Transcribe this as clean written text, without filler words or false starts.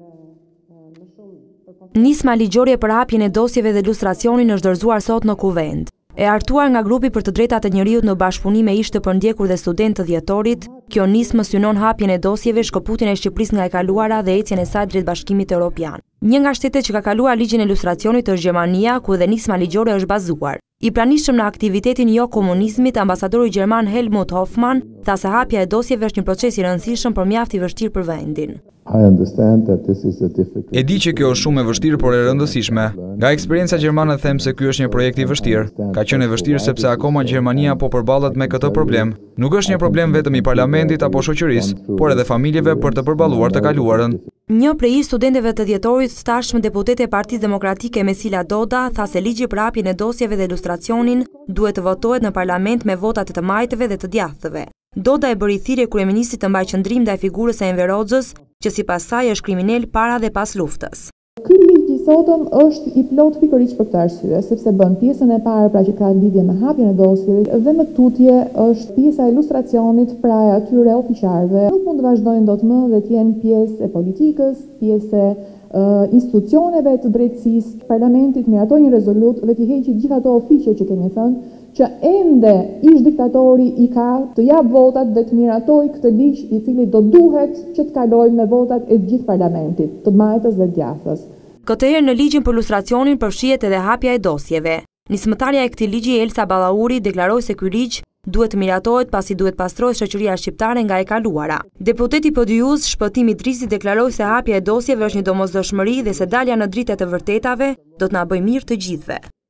Nisma ligjore për hapjen e dosjeve dhe lustracionin është dorëzuar sot në Kuvend. E artuar nga grupi për të drejtat e njeriut në bashkëpunim me ish të përndjekur dhe student të dhjetorit, kjo nismë synon hapjen e dosjeve, shkëputjen e Shqipërisë nga e kaluara dhe ecjen e saj drejt Bashkimit Evropian. Një nga shtetet që ka kaluar ligjin e lustracionit është Gjermania, ku dhe nisma ligjore është bazuar. I pranishëm në aktivitetin jo komunizmit, ambasadori gjerman Helmut Hoffmann tha se hapja e dosjeve është një proces i rëndësishëm por mjaft i vështirë për vendin. E di që kjo është shumë e vështirë por e rëndësishme. Nga eksperienca gjermane them se ky është një projekt i vështirë. Ka qenë e vështirë sepse akoma Gjermania po përballet me këtë problem. Nuk është një problem vetëm i parlamentit apo shoqërisë, por edhe familjeve për të përballuar të kaluarën. Një prej studentëve të dhjetorit, tashmë deputete e Partisë Demokratike Mesila Doda, tha se ligji për hapjen e dosjeve dhe lustracionin duhet të votohet në parlament me votat e të majtëve dhe të djathtëve. Doda e bëri thirrje kryeministit të mbajë qendrim ndaj figurës së Enver Hoxhës, që sipas saj është kriminal para dhe pas luftës. Ky ligj i sotëm është i plot pikërisht për këtë arsye, sepse bën pjesën e parë pra që ka lidhje me hapjen e dosjeve dhe më tutje është pjesa e lustracionit pra e atyre ofiqarëve. Nuk mund të vazhdojnë dot më dhe të jenë pjesë e politikës, pjesë e institucioneve të drejtësisë. Parlamentit miratoi një rezolutë dhe t'i heqë gjithë ato ofiqe që kemi thënë që ende ish diktatori i ka të jap votat dhe të miratoj këtë ligj i cili do duhet që të kalojë me votat e gjithë parlamentit, të majtës dhe djathtës. Këtëherë në ligjin për lustracionin përfshihet edhe hapja e dosjeve. Nismëtarja e këtij ligji Elsa Ballauri deklaroi se ky ligj duhet të miratohet pasi duhet pastrohet shoqëria shqiptare nga e kaluara. Deputeti Podiuz Shpëtim Idrisi deklaroi se hapja e dosjeve është një domosdoshmëri dhe se dalja në dritë të vërtetave do të na bëjë mirë të gjithëve.